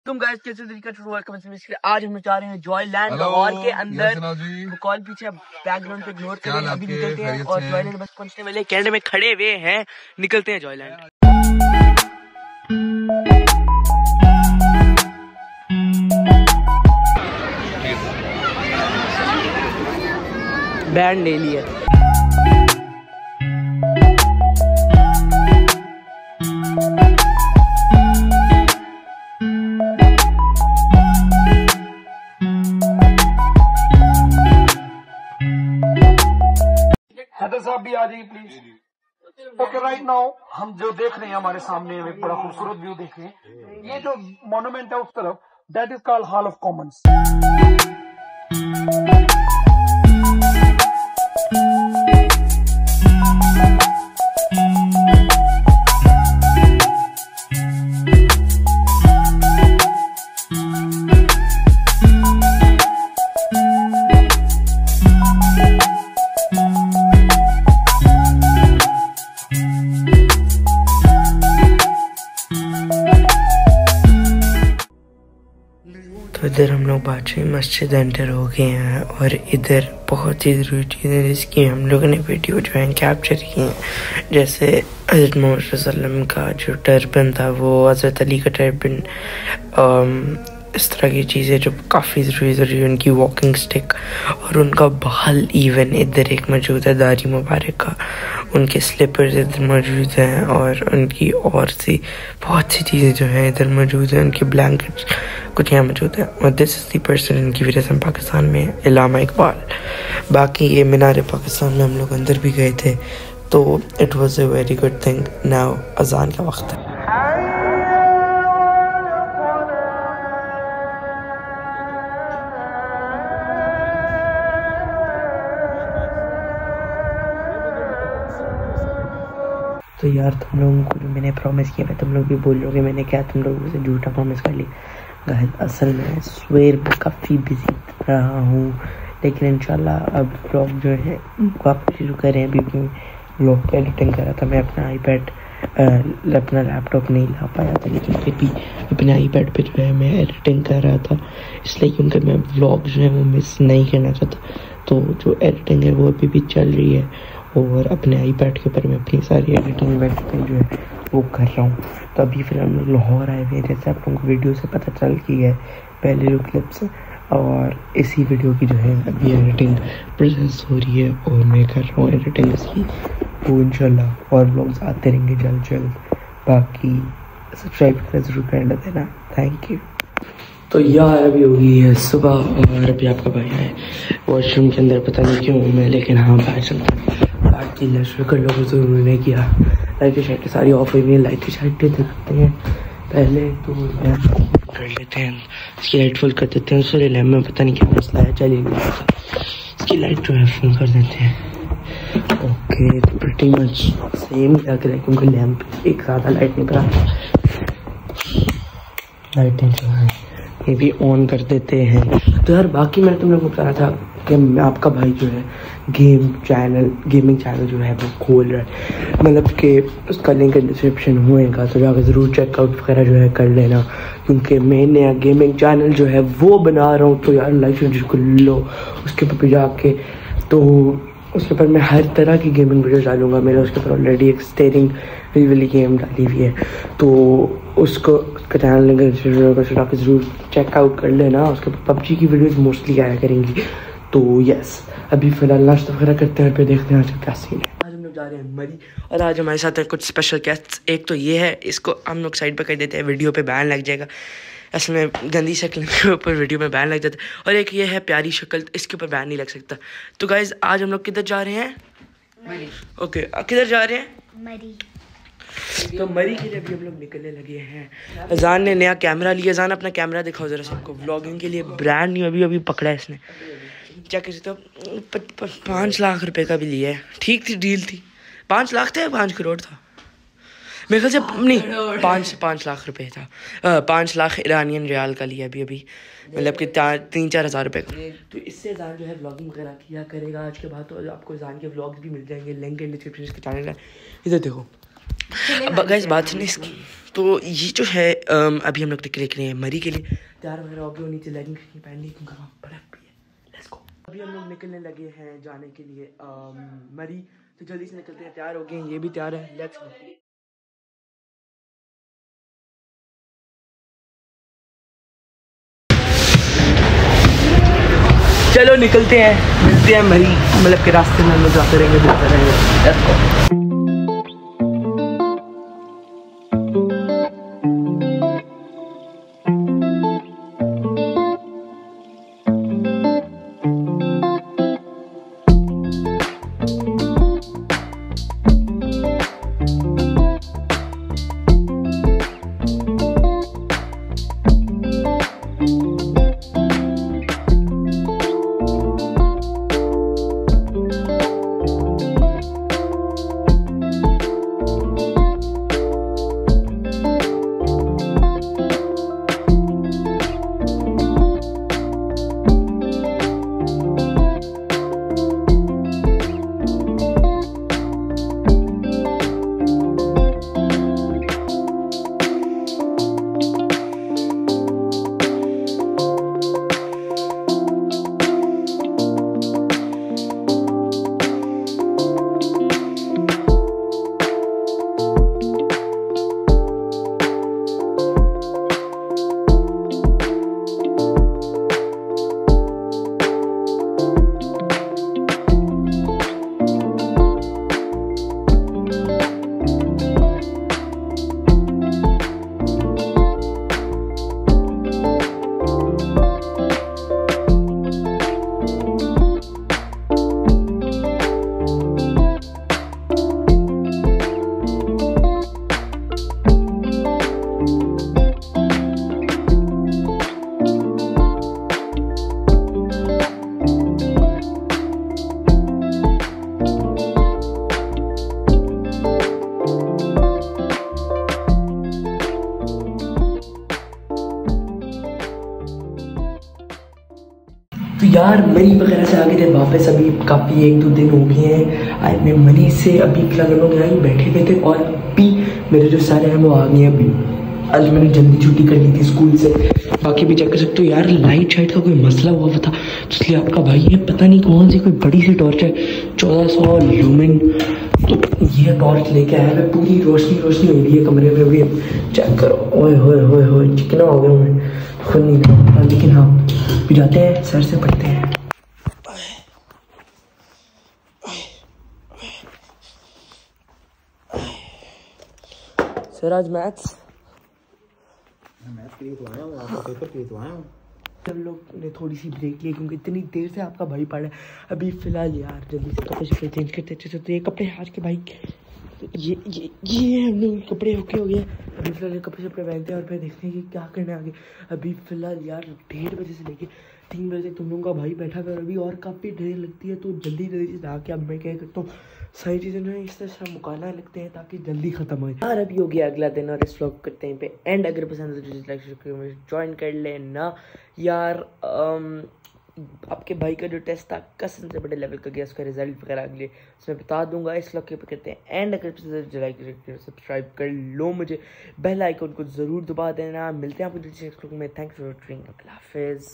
तुम गाइस कैसे तरीका टू वेलकम से आज हम जा रहे हैं जॉयलैंड लाहौर के अंदर। वो कॉल पीछे बैकग्राउंड पे इग्नोर करें, अभी निकलते हैं और जॉयलैंड बस पहुंचने वाले कैनेडा में खड़े हुए हैं, निकलते हैं जॉयलैंड। बैंड ले लिया। हैदर साहब भी आ जाइए प्लीज। ओके राइट नाउ हम जो देख रहे हैं हमारे सामने एक बड़ा खूबसूरत व्यू देख रहे हैं। ये जो मॉन्यूमेंट है उस तरफ, that is called Hall of Commons. तो इधर हम लोग बादशाही मस्जिद एंटर हो गए हैं और इधर बहुत ही ज़रूरी चीज़ें जिसकी हम लोगों ने वीडियो जो है कैप्चर की हैं, जैसे हज़रत मोहम्मद वसल्लम का जो टर्बन था, वो हज़रत अली का टर्बन, इस तरह की चीज़ें जो काफ़ी ज़रूरी, उनकी वॉकिंग स्टिक और उनका बाल इवन इधर एक मौजूद है, दाढ़ी मुबारक का, उनके स्लीपर्स इधर मौजूद हैं और उनकी और सी बहुत सी चीज़ें जो हैं इधर मौजूद हैं, उनकी ब्लैंकेट्स कुछ यहाँ मौजूद है। और दिस इज़ द पर्सन इनकी वजह से पाकिस्तान में इलामा इकबाल। बाकी ये मीनार पाकिस्तान में हम लोग अंदर भी गए थे, तो it was a very good thing. Now अजान का वक्त है। तो यार तुम लोगों को भी मैंने प्रॉमिस किया है, तुम लोग भी बोल रहे मैंने क्या तुम लोगों से झूठा प्रॉमिस कर लिया। असल में स्वेर में काफ़ी बिजी रहा हूँ, लेकिन इंशाल्लाह अब ब्लॉग जो है वापस शुरू करें। अभी मैं ब्लॉग पे एडिटिंग कर रहा था, मैं अपना आईपैड अपना लैपटॉप नहीं ला पाया था, लेकिन फिर भी अपने आईपैड पे जो है मैं एडिटिंग कर रहा था, इसलिए क्योंकि मैं ब्लॉग जो है वो मिस नहीं करना चाहता। तो जो एडिटिंग है वो अभी भी चल रही है और अपने आईपैड के ऊपर मैं अपनी सारी एडिटिंग वेडिटिंग जो है वो कर रहा हूँ। तो अभी फिलहाल हम लोग लाहौर आए हुए हैं, जैसे आप लोगों को वीडियो से पता चल की है पहले जो क्लिप्स, और इसी वीडियो की जो है अभी एडिटिंग प्रोसेस हो रही है और मैं कर रहा हूँ एडिटिंग इसकी। तो इंशाल्लाह और व्लॉग्स आते रहेंगे जल्द जल्द। बाकी सब्सक्राइब करना ज़रूर कर देना, थैंक यू। तो यार अभी हो गई है सुबह और अभी आपका भाई है वॉशरूम के अंदर, पता नहीं क्यों मैं, लेकिन हाँ बाहर चलता हूँ। कर लोगों से उन्होंने किया, लाइटें शाइटें सारी ऑफ हुई है, लाइटें शाइटें दिखाते हैं पहले तो कर लेते हैं, इसकी लाइट फुल कर देते हैं। उससे लैम्प में पता नहीं क्या मसला है, चलिए इसकी लाइट जो है फुल कर देते हैं। ओके तो प्रिटी मच सेम लग रहा है क्योंकि लैम्प एक ज़्यादा लाइट नहीं भरा, लाइटें जो है ये भी ऑन कर देते हैं। तो यार बाकी मैंने तुम लोगों को बताया था कि आपका भाई जो है गेमिंग चैनल जो है वो खोल रहा है, मतलब कि उसका लिंक डिस्क्रिप्शन होएगा, तो जाकर ज़रूर चेकआउट वगैरह जो है कर लेना, क्योंकि मैं नया गेमिंग चैनल जो है वो बना रहा हूँ। तो यार लाइक जिसको लो उसके ऊपर जाके, तो उसके ऊपर मैं हर तरह की गेमिंग वीडियो डालूंगा। मैंने उसके ऊपर ऑलरेडी एक स्टेयरिंग व्हील वाली गेम डाली हुई है, तो उसका चैनल लिंक ज़रूर चेकआउट कर लेना। उसके ऊपर पबजी की वीडियोस मोस्टली आया करेंगी। तो यस अभी फ़िलहाल नाश्ता वगैरह करते हैं, फिर देखते हैं आज क्या सीन है। आज हम लोग जा रहे हैं मरी और आज हमारे साथ है कुछ स्पेशल गेस्ट्स। एक तो ये है, इसको हम लोग साइड पर कर देते हैं, वीडियो पे बैन लग जाएगा, असल में गंदी शक्ल के ऊपर वीडियो में बैन लग जाता है। और एक ये है प्यारी शक्ल, इसके ऊपर बैन नहीं लग सकता। तो गाइज आज हम लोग किधर जा रहे हैं? मरी। ओके किधर जा रहे हैं? मरी। तो मरी के लिए अभी हम लोग निकलने लगे हैं। अजान ने नया कैमरा लिया, अजान अपना कैमरा दिखाओ ज़रा सबको, व्लॉगिंग के लिए ब्रांड न्यू अभी पकड़ा है इसने, चेक कर सकते हो। 5 लाख रुपए का भी लिया है, ठीक थी डील थी। 5 लाख था या 5 करोड़ था मेरे ख्याल से, नहीं 5 लाख रुपए था। 5 लाख ईरानियन रियाल का लिया अभी मतलब कि 3-4 हज़ार रुपये का। तो इससे ज़ान जो है व्लॉगिंग वगैरह किया करेगा आज के बाद, तो आपको ज़ान के व्लॉग्स भी मिल जाएंगे, लिंक इन डिस्क्रिप्शन के चैनल है, इधर देखो। अब गाइस बात सुनिए इसकी, तो ये जो है अभी हम लोग टिकट लेके हैं मरी के लिए। तैयार वगैरह हो गए, नीचे लेगिंग पहन ली क्योंकि वहाँ बर्फ भी है। Let's go. अभी हम लोग निकलने लगे हैं जाने के लिए मरी, तो जल्दी से निकलते हैं। तैयार हो गए हैं, ये भी तैयार है। Let's go. चलो निकलते हैं, मिलते हैं मरी, मतलब के रास्ते में हम लोग जाते रहेंगे, मिलते रहेंगे। Let's go. तो यार मरी वगैरह से आ गए थे वापस, अभी काफ़ी 1-2 दिन हो गए हैं आए मैं मरी से। अभी फिलहाल लोग यहाँ बैठे हुए थे और अभी मेरे जो सर हैं वो आ गए हैं। अभी आज मैंने जल्दी छुट्टी कर ली थी स्कूल से। बाकी भी चेक कर सकते हो यार, लाइट शाइट का कोई मसला हुआ था, तो इसलिए आपका भाई है पता नहीं कौन सी कोई बड़ी सी टॉर्च है 1400 ल्यूमिन, तो ये टॉर्च लेके आया है। पूरी रोशनी रोशनी हो रही है कमरे में भी, चेक करो। ओए होए होए होए चिकना हो गया मैं, खुद नहीं था। लेकिन हाँ भी जाते हैं, सर से पढ़ते हैं। सर आज मैथ्स के लिए तो आया हूँ, आपका पेपर के लिए तो आया हूँ। हम लोग ने थोड़ी सी ब्रेक ली क्योंकि इतनी देर से आपका भाई पढ़ा है। अभी फिलहाल यार जल्दी से कपड़े शपड़े चेंज करते अच्छे से। तो ये कपड़े आज के भाई ये हम लोग कपड़े ओके हो गए। अभी फिलहाल कपड़े शपड़े पहनते हैं और फिर देखते हैं कि क्या करना है आगे। अभी फिलहाल यार 1:30 बजे से लेके 3 बजे तक तुम लोगों का भाई बैठा कर अभी और काफ़ी देर लगती है, तो जल्दी से आके अब मैं क्या करता हूँ सारी चीज़ें जो है इस तरह से मुकाना लगते हैं ताकि जल्दी ख़त्म हो यार। अभी हो गया अगला दिन और इस व्लॉग करते हैं पे एंड। अगर पसंद है तो लाइक ज्वाइन कर लेना यार। आपके भाई का जो टेस्ट था कसम से बड़े लेवल का गया, उसका रिजल्ट वगैरह अगले उसमें बता दूंगा। इस व्लॉग के ऊपर करते हैं एंड। अगर पसंद है तो लाइक सब्सक्राइब कर लो, मुझे बेल आइकन को ज़रूर दबा देना। मिलते हैं आपको नेक्स्ट व्लॉग में। थैंक्स फॉर वॉचिंग, अल्लाह हाफिज़।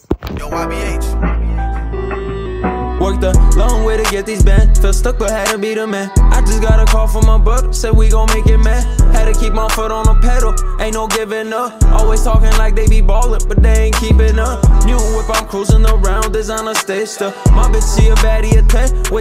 Worked a long way to get these bands. Felt stuck but had to be the man. I just got a call from my brother, said we gon' make it, man. Had to keep my foot on the pedal, ain't no giving up. Always talking like they be ballin', but they ain't keeping up. New whip, I'm cruising around, designer stay stuff. My bitch, she a baddie, a 10.